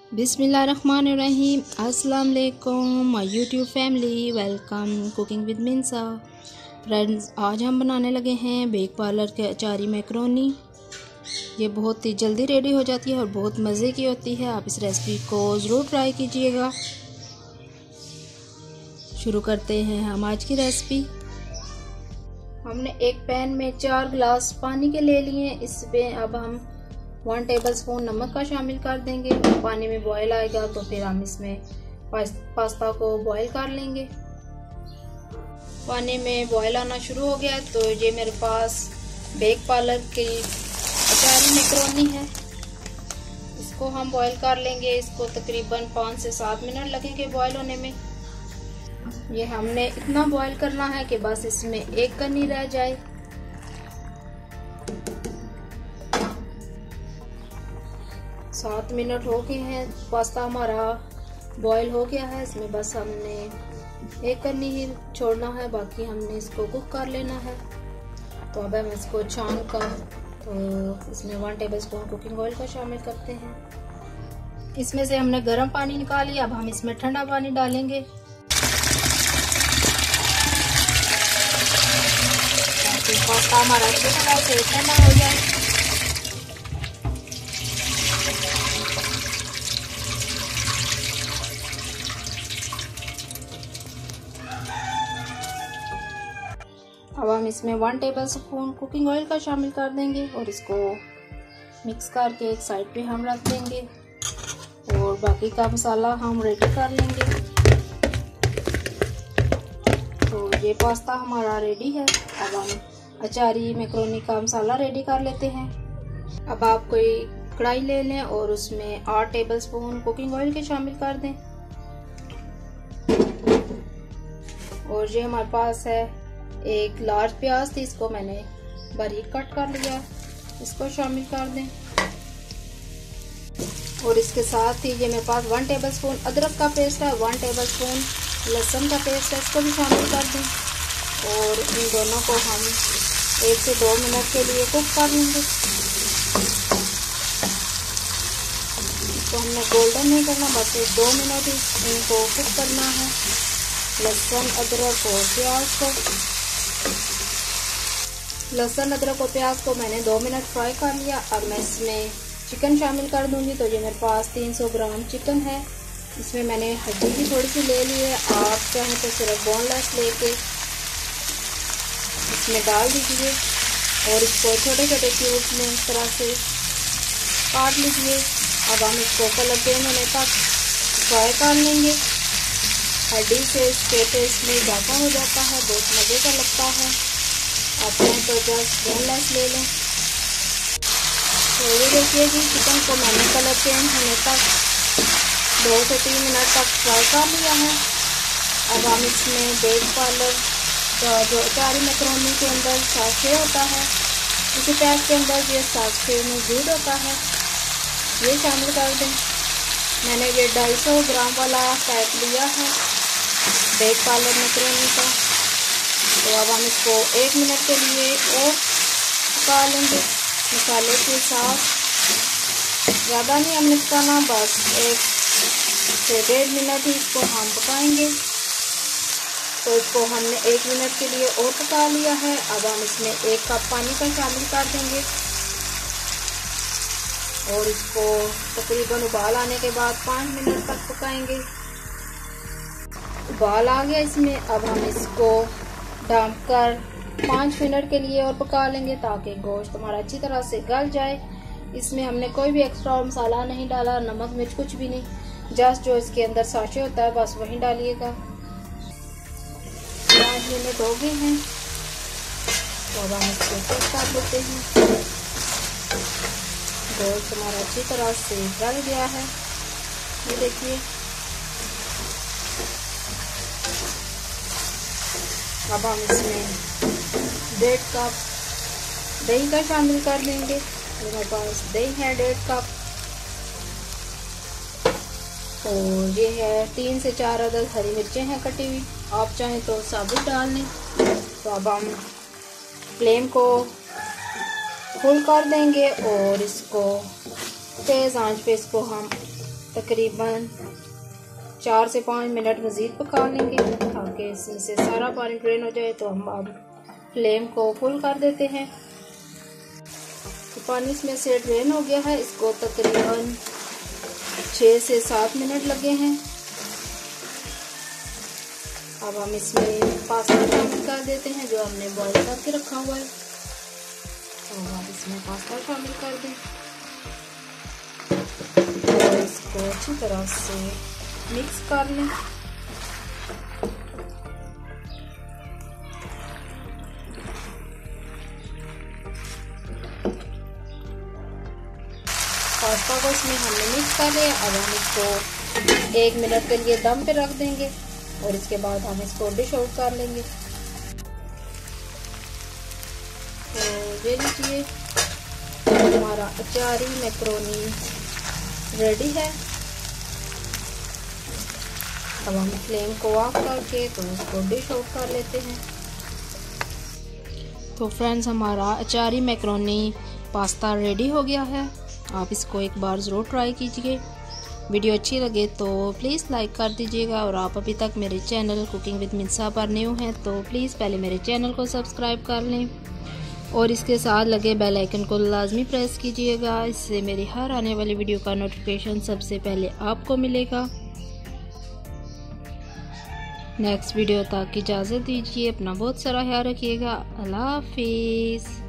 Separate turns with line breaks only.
बिस्मिल्लाहिर्रहमानिर्रहीम। अस्सलाम वालेकुम my YouTube family, welcome cooking with Minsa. Friends, आज हम बनाने लगे हैं बेक पार्लर के अचारी मैक्रोनी। ये बहुत ही जल्दी रेडी हो जाती है और बहुत मज़े की होती है। आप इस रेसिपी को ज़रूर ट्राई कीजिएगा। शुरू करते हैं हम आज की रेसिपी। हमने एक पैन में 4 गिलास पानी के ले लिए। इसमें अब हम 1 टेबलस्पून नमक का शामिल कर देंगे। पानी में बॉयल आएगा तो फिर हम इसमें पास्ता को बॉयल कर लेंगे। पानी में बॉयल आना शुरू हो गया तो ये मेरे पास बेक पार्लर की अचारी मैक्रोनी है। इसको हम बॉयल कर लेंगे। इसको तकरीबन 5 से 7 मिनट लगेंगे बॉयल होने में। ये हमने इतना बॉयल करना है कि बस इसमें एक कनी रह जाए। सात मिनट हो गए हैं। पास्ता हमारा बॉयल हो गया है। इसमें बस हमने एक कनी ही छोड़ना है, बाकी हमने इसको कुक कर लेना है। तो अब हम इसको छान कर तो इसमें 1 टेबलस्पून कुकिंग ऑयल का शामिल करते हैं। इसमें से हमने गर्म पानी निकाल लिया। अब हम इसमें ठंडा पानी डालेंगे ताकि पास्ता हमारा अच्छी तरह से ठंडा हो जाए। अब हम इसमें 1 टेबलस्पून कुकिंग ऑयल का शामिल कर देंगे और इसको मिक्स करके एक साइड पे हम रख देंगे और बाकी का मसाला हम रेडी कर लेंगे। तो ये पास्ता हमारा रेडी है। अब हम अचारी मैक्रोनी का मसाला रेडी कर लेते हैं। अब आप कोई कढ़ाई ले लें और उसमें 8 टेबलस्पून कुकिंग ऑयल के शामिल कर दें। और ये हमारे पास है एक लार्ज प्याज थी, इसको मैंने बारीक कट कर लिया। इसको शामिल कर दें और इसके साथ ही ये मेरे पास 1 टेबलस्पून अदरक का पेस्ट है, 1 टेबलस्पून लहसुन का पेस्ट है, इसको भी शामिल कर दें। और इन दोनों को हम 1 से 2 मिनट के लिए कुक कर लेंगे। इसको हमने गोल्डन नहीं करना, बस 2 मिनट ही इनको कुक करना है, लहसुन अदरक और प्याज को। लहसुन अदरक और प्याज को मैंने 2 मिनट फ्राई कर लिया। अब मैं इसमें चिकन शामिल कर दूंगी। तो ये मेरे पास 300 ग्राम चिकन है। इसमें मैंने हड्डी भी थोड़ी सी ले ली है। आप चाहें तो सिर्फ बोनलेस लेके इसमें डाल दीजिए और इसको छोटे छोटे क्यूब में इस तरह से काट लीजिए। अब हम इसको कलर चेंज होने तक फ्राई कर लेंगे। हड्डी से इसके टेस्ट में इजाफा हो जाता है, बहुत मज़े का लगता है। आप चाहें तो जस्ट बोनलेस ले लें। तो ये देखिए कि चिकन को मैंने कलर चेंज होने तक 2 से 3 मिनट तक फ्राई कर लिया है। अब हम इसमें बेक पार्लर का जो अचारी मैक्रोनी के अंदर साशे होता है, उसी पैक के अंदर ये साशे मौजूद होता है, ये शामिल कर दें। मैंने ये 250 ग्राम वाला पैक लिया है बेक पार्लर मैक्रोनी का। तो अब हम इसको 1 मिनट के लिए और पका लेंगे मसाले के साथ। ज़्यादा नहीं हमने पकाना, बस 1 से 1.5 मिनट ही इसको हम पकाएंगे। तो इसको हमने 1 मिनट के लिए और पका लिया है। अब हम इसमें 1 कप पानी का शामिल कर देंगे और इसको तकरीबन उबाल आने के बाद 5 मिनट तक पकाएंगे। उबाल आ गया इसमें। अब हम इसको ढक कर 5 मिनट के लिए और पका लेंगे ताकि गोश्त हमारा अच्छी तरह से गल जाए। इसमें हमने कोई भी एक्स्ट्रा मसाला नहीं डाला, नमक मिर्च कुछ भी नहीं, जस्ट जो इसके अंदर साशे होता है बस वही डालिएगा। 5 मिनट हो गए हैं तो अब हम इसको चेक कर लेते हैं। गोश्त हमारा अच्छी तरह से गल गया है, ये देखिए। अब हम इसमें 1.5 कप दही का शामिल कर देंगे। मेरे पास दही है 1.5 कप और ये है 3 से 4 अदद हरी मिर्चें हैं कटी हुई। आप चाहें तो साबुत डाल लें। तो अब हम फ्लेम को फुल कर देंगे और इसको तेज़ आंच पे इसको हम तकरीबन 4 से 5 मिनट मज़ीद पका लेंगे ताकि इसमें से सारा पानी ड्रेन हो जाए। तो हम अब फ्लेम को फुल कर देते हैं। तो पानी इसमें से ड्रेन हो गया है। इसको तकरीबन 6 से 7 मिनट लगे हैं। अब हम इसमें पास्ता शामिल कर देते हैं जो हमने बॉईल करके रखा हुआ है। तो अब इसमें पास्ता शामिल कर दें और इसको अच्छी तरह से मिक्स कर लें। पास्ता को इसमें हमने मिक्स कर लिया। अब हम इसको 1 मिनट के लिए दम पे रख देंगे और इसके बाद हम इसको डिश आउट कर लेंगे। तो ये लीजिए हमारा अचारी मैक्रोनी रेडी है। अब हम फ्लेम को ऑफ करके तो इसको डिश आउट कर लेते हैं। तो फ्रेंड्स हमारा अचारी मैक्रोनी पास्ता रेडी हो गया है। आप इसको एक बार ज़रूर ट्राई कीजिए। वीडियो अच्छी लगे तो प्लीज़ लाइक कर दीजिएगा और आप अभी तक मेरे चैनल कुकिंग विद मिन्सा पर न्यू हैं तो प्लीज़ पहले मेरे चैनल को सब्सक्राइब कर लें और इसके साथ लगे बेल आइकन को लाजमी प्रेस कीजिएगा। इससे मेरी हर आने वाली वीडियो का नोटिफिकेशन सबसे पहले आपको मिलेगा। नेक्स्ट वीडियो तक इजाज़त दीजिए। अपना बहुत सारा ख्याल रखिएगा। अल्लाह हाफिज़।